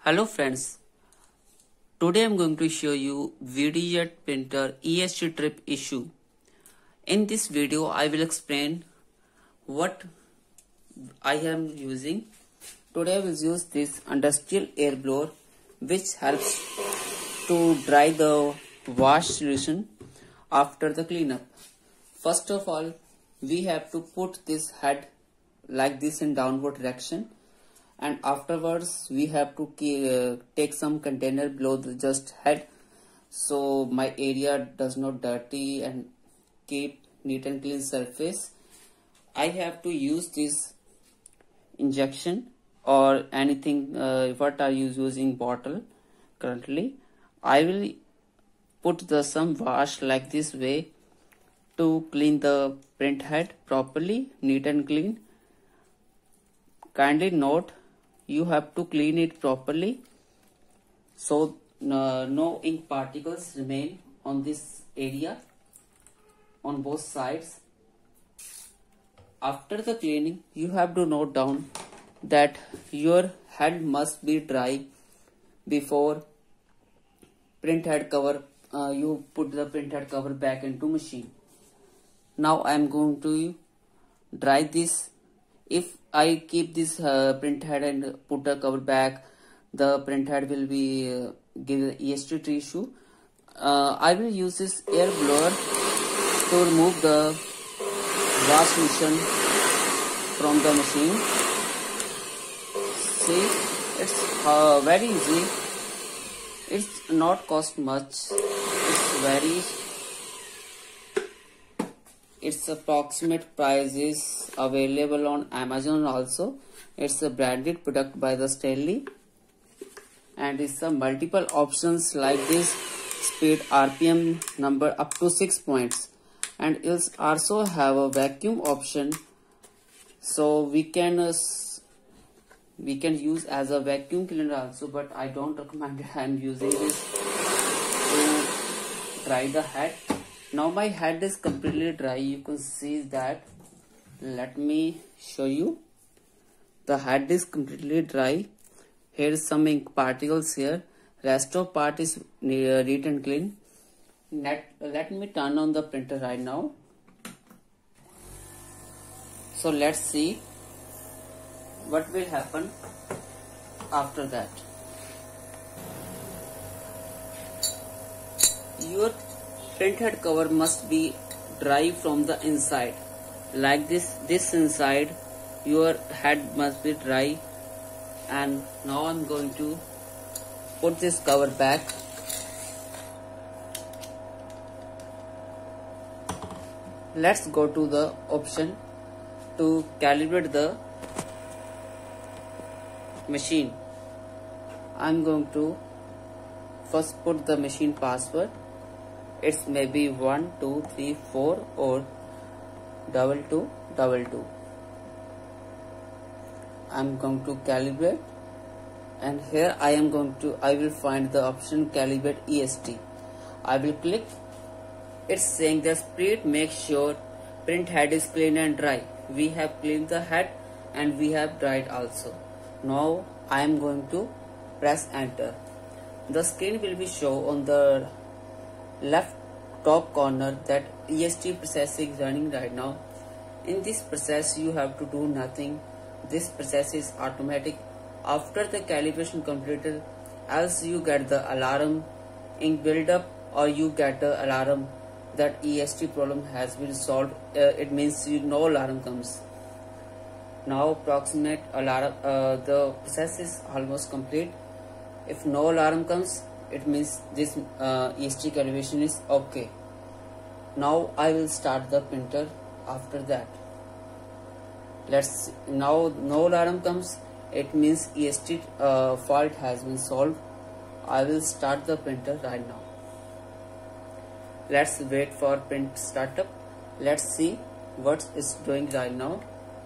Hello friends, today I'm going to show you VDJet printer EST trip issue. In this video I will explain what I am using. Today I will use this industrial air blower which helps to dry the wash solution after the cleanup. First of all, we have to put this head like this in downward direction, and afterwards we have to take some container below the just head so my area does not dirty and keep neat and clean surface. I have to use this injection or anything what are you using bottle currently. I will put the some wash like this way to clean the print head properly, neat and clean. Kindly note, you have to clean it properly so no ink particles remain on this area on both sides. After the cleaning, you have to note down that your head must be dry before print head cover. You put the print head cover back into machine. Now I am going to dry this. If I keep this print head and put the cover back, the print head will be give EST issue. I will use this air blower to remove the wash solution from the machine. See, it's very easy. It's not cost much. Its approximate price is available on Amazon also. It's a branded product by the Stanley, and it's a multiple options like this: speed, RPM number up to 6 points, and it's also have a vacuum option, so we can use as a vacuum cleaner also, but I don't recommend it. I'm using this to dry the head. Now my head is completely dry. You can see that. Let me show you. The head is completely dry. Here is some ink particles here. Rest of part is neat and clean. Let me turn on the printer right now. So let's see what will happen after that. Your print head cover must be dry from the inside, like this inside your head must be dry. And now I'm going to put this cover back. Let's go to the option to calibrate the machine. I'm going to first put the machine password. It's maybe 1234 or 2222. I'm going to calibrate, and here I will find the option calibrate EST. I will click. It's saying the speed, make sure print head is clean and dry. We have cleaned the head and we have dried also. Now I am going to press enter. The screen will be shown on the left top corner that EST process is running right now. In this process you have to do nothing. This process is automatic. After the calibration completed, else you get the alarm ink buildup, or you get the alarm that EST problem has been solved. It means no alarm comes. Now approximate alarm, the process is almost complete. If no alarm comes, it means this EST calibration is okay. Now I will start the printer after that. Now no alarm comes, it means EST fault has been solved. I will start the printer right now. Let's wait for print startup. Let's see what it's doing right now.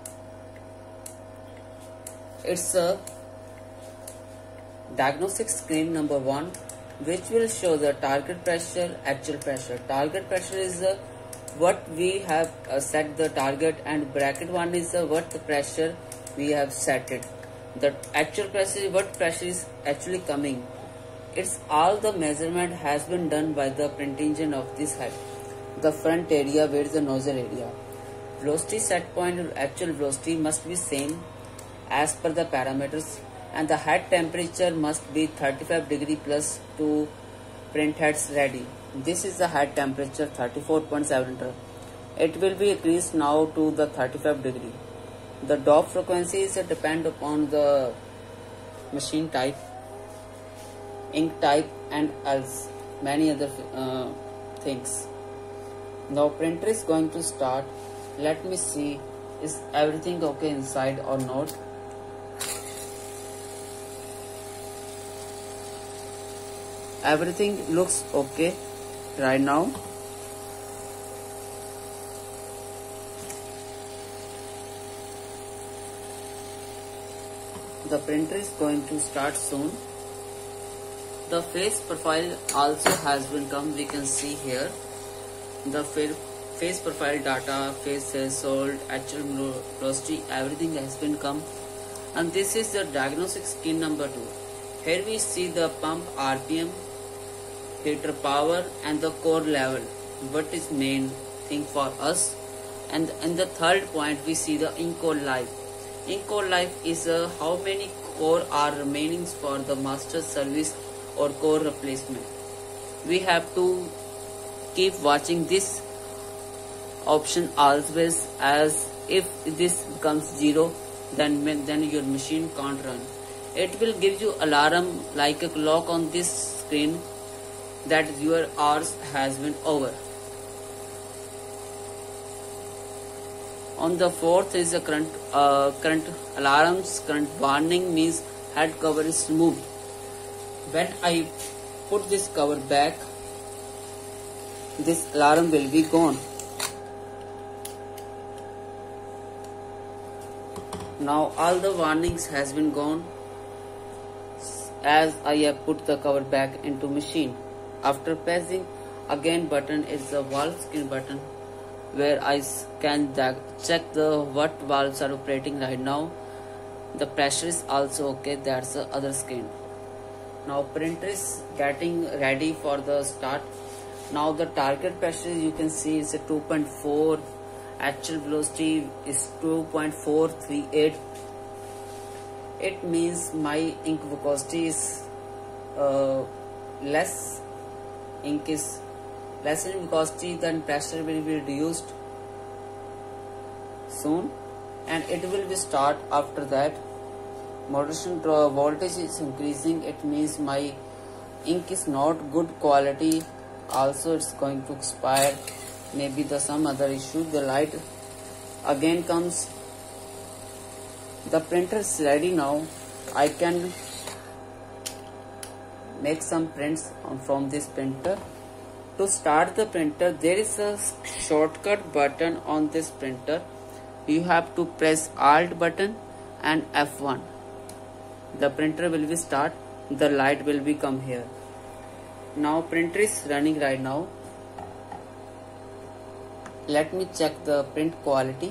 It's a diagnostic screen number 1, which will show the target pressure, actual pressure. Target pressure is what we have set the target, and bracket 1 is what the pressure we have set it. The actual pressure, what pressure is actually coming, it's all the measurement has been done by the printing engine of this head. The front area where is the nozzle area. Velocity set point or actual velocity must be same as per the parameters, and the head temperature must be 35 degree plus to print heads ready. This is the head temperature 34.7. It will be increased now to the 35 degree. The dop frequency is depend upon the machine type, ink type, and else many other things. Now printer is going to start. Let me see is everything okay inside or not. Everything looks okay right now. The printer is going to start soon. The face profile also has been come. We can see here the face profile data, face threshold, actual velocity, everything has been come. And this is the diagnostic screen number 2. Here we see the pump RPM, heater power, and the core level. What is main thing for us? And in the third point we see the ink core life. Ink core life is how many core are remaining for the master service or core replacement. We have to keep watching this option always, as if this becomes 0, then your machine can't run. It will give you alarm like a clock on this screen that your hours has been over. On the fourth is the current alarms. Current warning means head cover is removed. When I put this cover back, this alarm will be gone. Now all the warnings has been gone as I have put the cover back into machine. After pressing again button is the valve screen button, where I can check the what valves are operating right now. The pressure is also okay. That's the other screen. Now printer is getting ready for the start. Now the target pressure you can see is a 2.4. Actual velocity is 2.438. It means my ink viscosity is less. Ink is less in viscosity, then pressure will be reduced soon, and it will be start after that. Moderation voltage is increasing. It means my ink is not good quality. Also it's going to expire. Maybe the some other issue. The light again comes. The printer is ready now. I can make some prints from this printer. To start the printer, there is a shortcut button on this printer. You have to press Alt button and F1. The printer will be start. The light will be come here. Now printer is running right now. Let me check the print quality.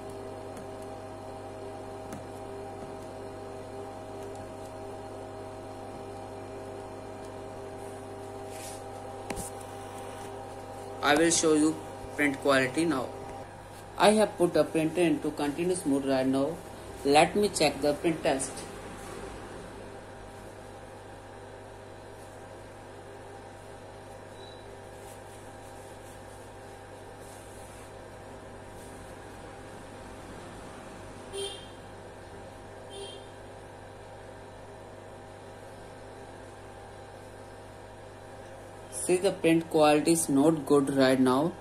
I will show you print quality now. I have put a printer into continuous mode right now. Let me check the print test. See, the print quality is not good right now.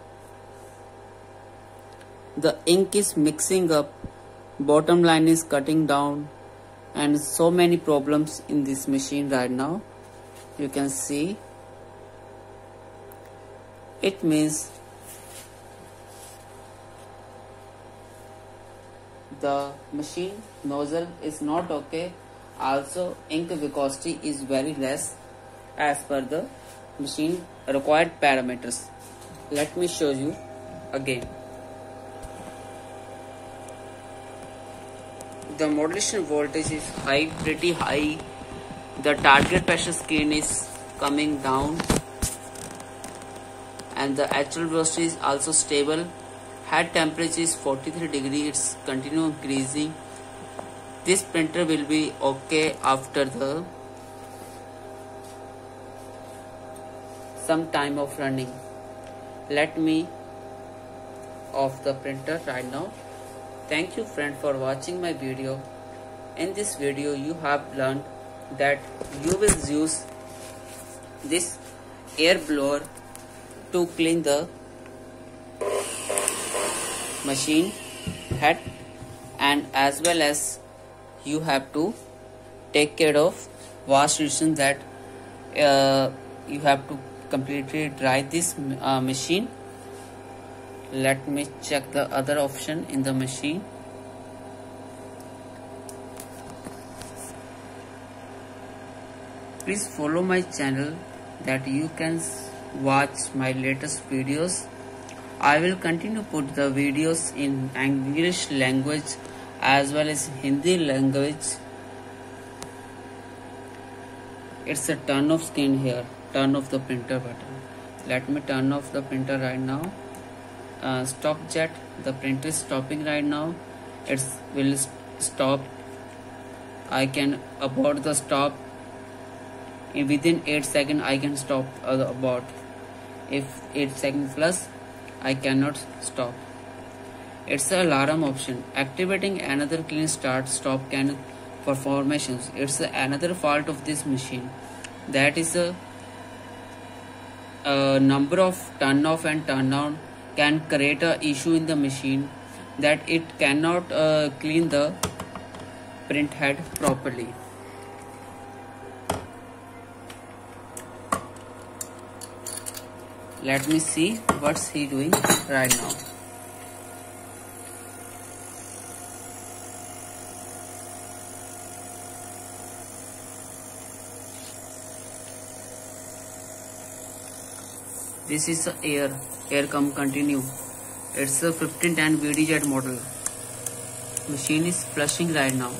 The ink is mixing up, bottom line is cutting down, and so many problems in this machine right now. You can see it means the machine nozzle is not okay. Also ink viscosity is very less as per the machine required parameters. Let me show you again. the modulation voltage is high, pretty high. The target pressure screen is coming down and the actual velocity is also stable. Head temperature is 43 degrees. It's continue increasing. This printer will be okay after the some time of running. Let me off the printer right now. Thank you friend for watching my video. In this video you have learned that you will use this air blower to clean the machine head, and as well as you have to take care of wash solution, that you have to completely dry this machine. Let me check the other option in the machine. Please follow my channel that you can watch my latest videos. I will continue put the videos in English language as well as Hindi language. It's a turn off screen here. Turn off the printer button. Let me turn off the printer right now. Stop jet. The printer is stopping right now. It will stop. I can abort the stop. Within 8 seconds I can stop the abort. If 8 seconds plus I cannot stop. It's an alarm option. Activating another clean start stop can performations. It's another fault of this machine. That is a number of turn off and turn on can create a issue in the machine, that it cannot clean the print head properly. Let me see what's he doing right now. This is the air come continue. It's a 1510 VDJ model. Machine is flushing right now.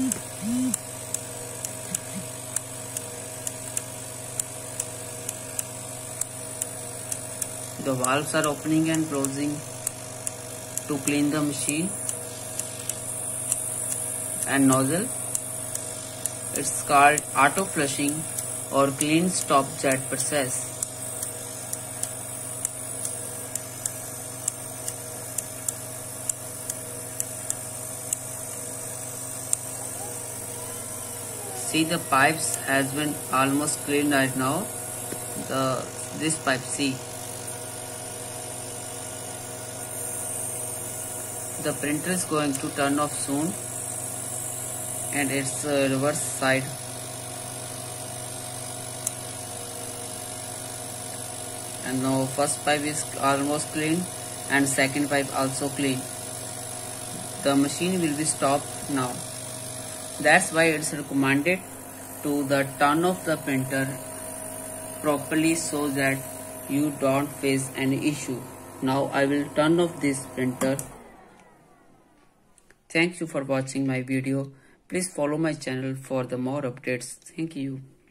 The valves are opening and closing to clean the machine and nozzle. It's called auto flushing or clean stop jet process. See, the pipes has been almost cleaned right now. This pipe, see. The printer is going to turn off soon, and it's reverse side. And now first pipe is almost clean and second pipe also clean. The machine will be stopped now. That's why it's recommended to the turn off the printer properly so that you don't face any issue. Now I will turn off this printer. Thank you for watching my video. Please follow my channel for the more updates. Thank you.